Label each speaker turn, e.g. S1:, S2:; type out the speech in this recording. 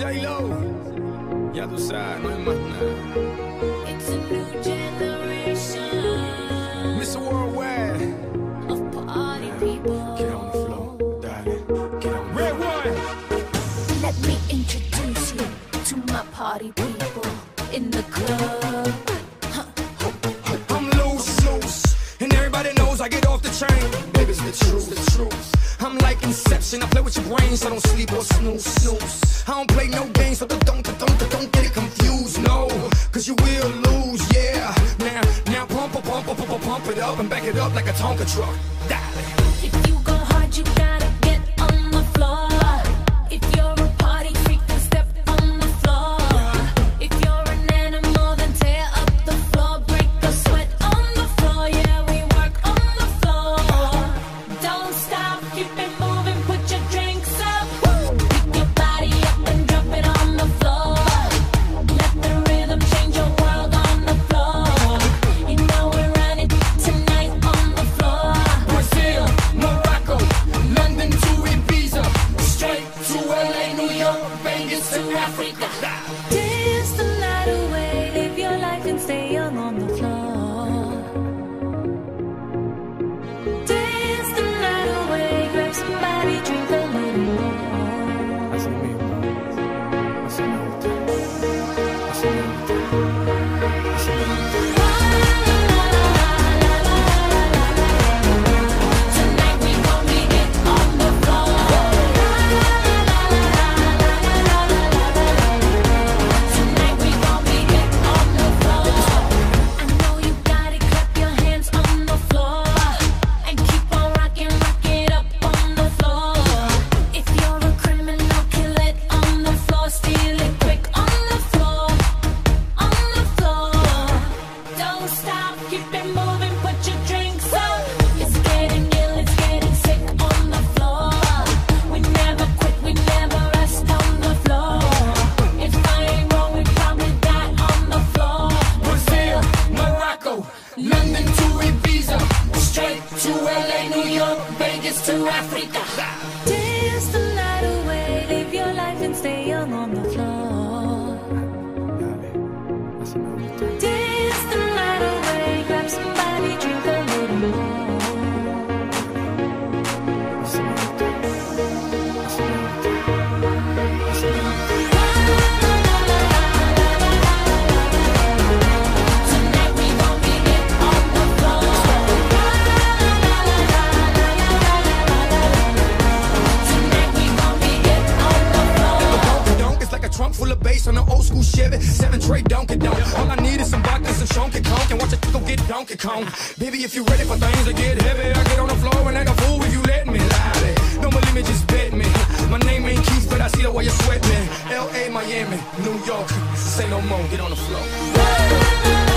S1: J-Lo, ya tú sabes, no hay más nada.
S2: It's a new generation.
S1: Mr. Worldwide.
S2: Of party people.
S1: Get on the floor, darling. Get on the Red one.
S2: Let me introduce you to my party people in the club.
S1: I'm loose, and everybody knows I get off the train. Baby's the truth, the truth. I'm like Inception, I play with your brains, so don't sleep or snooze. I don't play no games, so don't get it confused, no. Cause you will lose, yeah. Now pump it up and back it up like a Tonka truck. Darling.
S2: If you go hard, you gotta get on the floor. If you're a party freak, then step on the floor. If you're an animal, then tear up the floor. Break the sweat on the floor, yeah, we work on the floor. Don't stop, keep it moving, put your drinks up. Pick your body up and drop it on the floor. Let the rhythm change your world on the floor. You know we're running tonight on the floor.
S1: Brazil, Morocco, London to Ibiza, straight to LA, New York, Vegas to Africa.
S2: Dance the night away, live your life and stay young on the floor. Dance the night away, grab somebody, drink a little more.
S1: Así mismo, así me gusta, así me gusta, así me gusta.
S2: Tonight we gon' get it on the floor. Tonight we gon' get it on the floor. I know you got it, clap your hands on the floor. And keep on rocking, rock it up on the floor. If you're a criminal, kill it on the floor. Steal it quick on the floor. On the floor. Don't stop, keep it moving, put your drinks up. It's getting ill, it's getting sick on the floor. We never quit, we never rest on the floor. If I ain't wrong, we probably die on the floor.
S1: Brazil, Morocco, London to Ibiza, straight to LA, New York, Vegas to Africa.
S2: Dance the night away, live your life and stay young on the floor. Dance the night away, grab somebody, drink a little more. Tonight we gon' get it on the floor. Tonight we gon' get it on the floor.
S1: Donk it's like a trunk full of bass on an old school Chevy, 7 tray Donkey Donk. All I need is some vodka, some Shonky Conk, and watch it go get Donkey Kong. Baby, if you ready for things to get heavy, I get on the floor and act a fool if you let me. Lie. Don't believe me, just bet me. My name ain't Keith, but I see the way you sweat me. L.A., Miami, New York, say no more, get on the floor.